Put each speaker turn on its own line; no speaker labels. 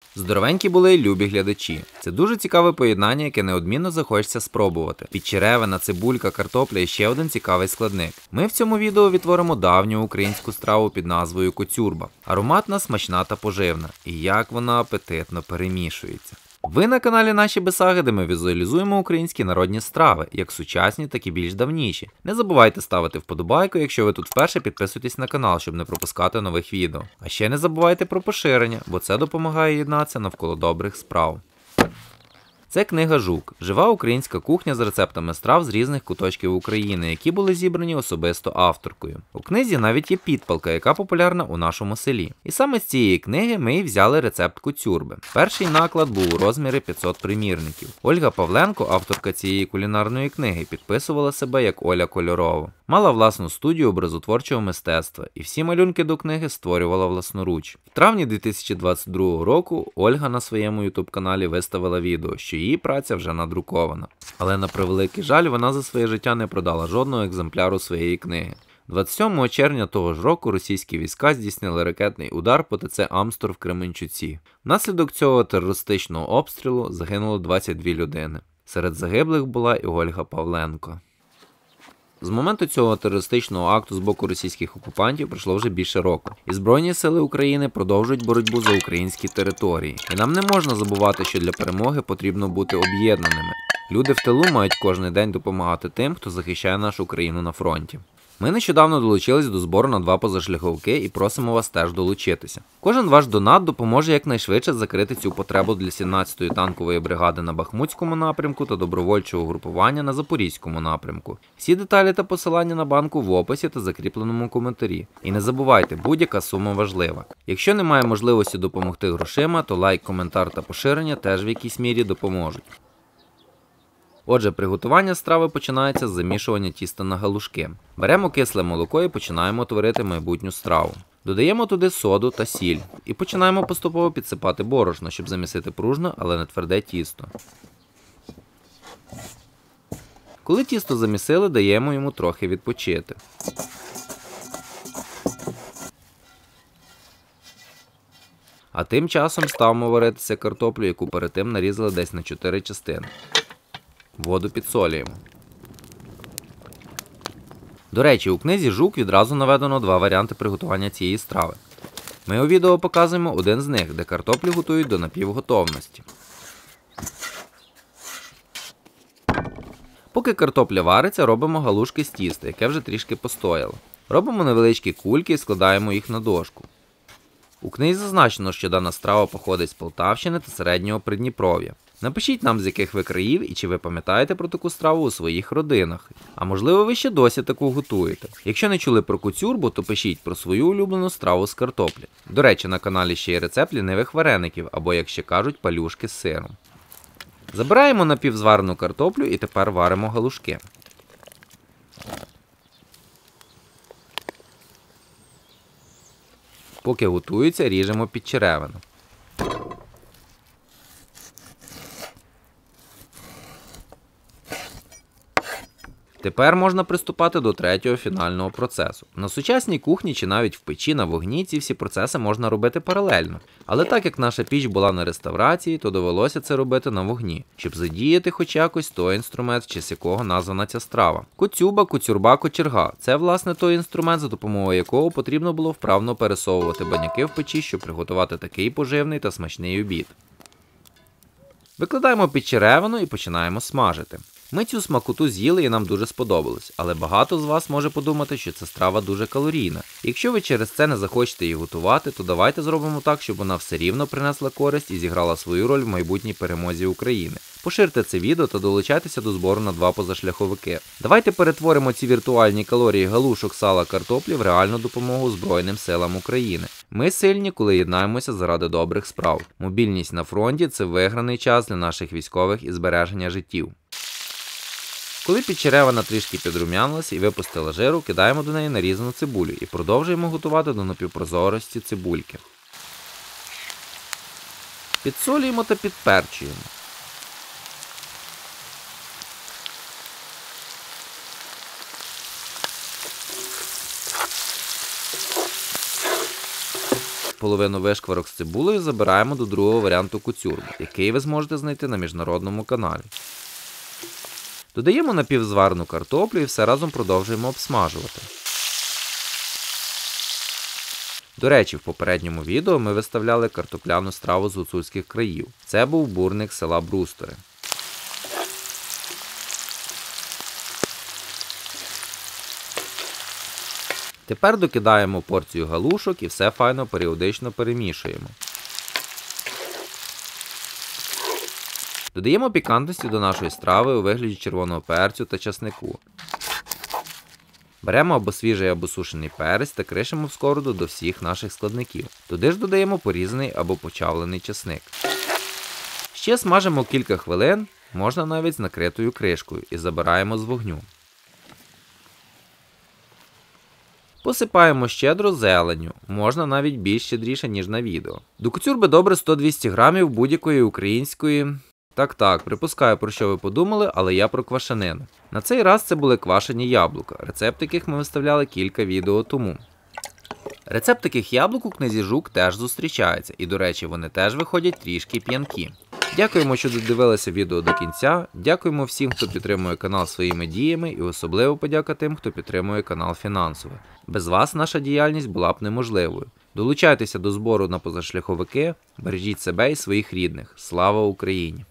Здоровенькі були любі глядачі. Це дуже цікаве поєднання, яке неодмінно захочеться спробувати. Підчеревина, цибулька, картопля і ще один цікавий складник. Ми в цьому відео відтворимо давню українську страву під назвою коцюрба. Ароматна, смачна та поживна. І як вона апетитно перемішується. Ви на каналі Наші Бесаги, де ми візуалізуємо українські народні страви, як сучасні, так і більш давніші. Не забувайте ставити вподобайку, якщо ви тут вперше, підписуйтесь на канал, щоб не пропускати нових відео. А ще не забувайте про поширення, бо це допомагає єднатися навколо добрих справ. Це книга «Жук» – жива українська кухня з рецептами страв з різних куточків України, які були зібрані особисто авторкою. У книзі навіть є підпалка, яка популярна у нашому селі. І саме з цієї книги ми і взяли рецепт коцюрби. Перший наклад був у розмірі 500 примірників. Ольга Павленко, авторка цієї кулінарної книги, підписувала себе як Оля Кольорова. Мала власну студію образотворчого мистецтва і всі малюнки до книги створювала власноруч. В травні 2022 року Ольга на своєму ютуб-каналі виставила відео, що її праця вже надрукована. Але на превеликий жаль, вона за своє життя не продала жодного екземпляру своєї книги. 27 червня того ж року російські війська здійснили ракетний удар по ТЦ Амстор в Кременчуці. Внаслідок цього терористичного обстрілу загинуло 22 людини. Серед загиблих була і Ольга Павленко. З моменту цього терористичного акту з боку російських окупантів пройшло вже більше року. І Збройні сили України продовжують боротьбу за українські території. І нам не можна забувати, що для перемоги потрібно бути об'єднаними. Люди в тилу мають кожен день допомагати тим, хто захищає нашу країну на фронті. Ми нещодавно долучились до збору на 2 позашляховики і просимо вас теж долучитися. Кожен ваш донат допоможе якнайшвидше закрити цю потребу для 17-ї танкової бригади на Бахмутському напрямку та добровольчого групування на Запорізькому напрямку. Всі деталі та посилання на банку в описі та закріпленому коментарі. І не забувайте, будь-яка сума важлива. Якщо немає можливості допомогти грошима, то лайк, коментар та поширення теж в якійсь мірі допоможуть. Отже, приготування страви починається з замішування тіста на галушки. Беремо кисле молоко і починаємо творити майбутню страву. Додаємо туди соду та сіль і починаємо поступово підсипати борошно, щоб замісити пружне, але не тверде тісто. Коли тісто замісили, даємо йому трохи відпочити. А тим часом ставимо варитися картоплю, яку перед тим нарізали десь на 4 частини. Воду підсолюємо. До речі, у книзі «Жук» відразу наведено 2 варіанти приготування цієї страви. Ми у відео показуємо один з них, де картоплю готують до напівготовності. Поки картопля вариться, робимо галушки з тіста, яке вже трішки постояло. Робимо невеличкі кульки і складаємо їх на дошку. У книзі зазначено, що дана страва походить з Полтавщини та Середнього Придніпров'я. Напишіть нам, з яких ви країв і чи ви пам'ятаєте про таку страву у своїх родинах. А можливо, ви ще досі таку готуєте. Якщо не чули про коцюрбу, то пишіть про свою улюблену страву з картоплі. До речі, на каналі ще є рецепт лінивих вареників, або, як ще кажуть, палюшки з сиром. Забираємо напівзварену картоплю і тепер варимо галушки. Поки готується, ріжемо підчеревину. Тепер можна приступати до третього фінального процесу. На сучасній кухні чи навіть в печі на вогні ці всі процеси можна робити паралельно. Але так як наша піч була на реставрації, то довелося це робити на вогні, щоб задіяти хоч якось той інструмент, в честь якого названа ця страва. Коцюба, коцюрба, кочерга – це власне той інструмент, за допомогою якого потрібно було вправно пересовувати баняки в печі, щоб приготувати такий поживний та смачний обід. Викладаємо підчеревину і починаємо смажити. Ми цю смакоту з'їли і нам дуже сподобалось, але багато з вас може подумати, що ця страва дуже калорійна. Якщо ви через це не захочете її готувати, то давайте зробимо так, щоб вона все рівно принесла користь і зіграла свою роль в майбутній перемозі України. Поширте це відео та долучайтеся до збору на 2 позашляховики. Давайте перетворимо ці віртуальні калорії галушок, сала, картоплі в реальну допомогу Збройним силам України. Ми сильні, коли єднаємося заради добрих справ. Мобільність на фронті – це виграний час для наших військових і збереження життів. Коли підчеревина трішки підрум'янилась і випустила жиру, кидаємо до неї нарізану цибулю і продовжуємо готувати до напівпрозорості цибульки. Підсолюємо та підперчуємо. половину вишкварок з цибулею забираємо до другого варіанту куцюрбу, який ви зможете знайти на міжнародному каналі. Додаємо напівзварену картоплю і все разом продовжуємо обсмажувати. До речі, в попередньому відео ми виставляли картопляну страву з гуцульських країв. Це був бурник села Брустори. Тепер докидаємо порцію галушок і все файно періодично перемішуємо. Додаємо пікантності до нашої страви у вигляді червоного перцю та часнику. Беремо або свіжий, або сушений перець та кришимо в сковороду до всіх наших складників. Туди ж додаємо порізаний або почавлений часник. Ще смажимо кілька хвилин, можна навіть з накритою кришкою, і забираємо з вогню. Посипаємо щедро зеленню, можна навіть більш щедріше, ніж на відео. До куцюрби добре 100-200 грамів будь-якої української. Так, припускаю, про що ви подумали, але я про квашенину. На цей раз це були квашені яблука, рецепт яких ми виставляли кілька відео тому. Рецепт таких яблук у книзі Жук теж зустрічається, і, до речі, вони теж виходять трішки п'янкі. Дякуємо, що додивилися відео до кінця, дякуємо всім, хто підтримує канал своїми діями, і особливо подяка тим, хто підтримує канал фінансово. Без вас наша діяльність була б неможливою. Долучайтеся до збору на позашляховики, бережіть себе і своїх рідних. Слава Україні!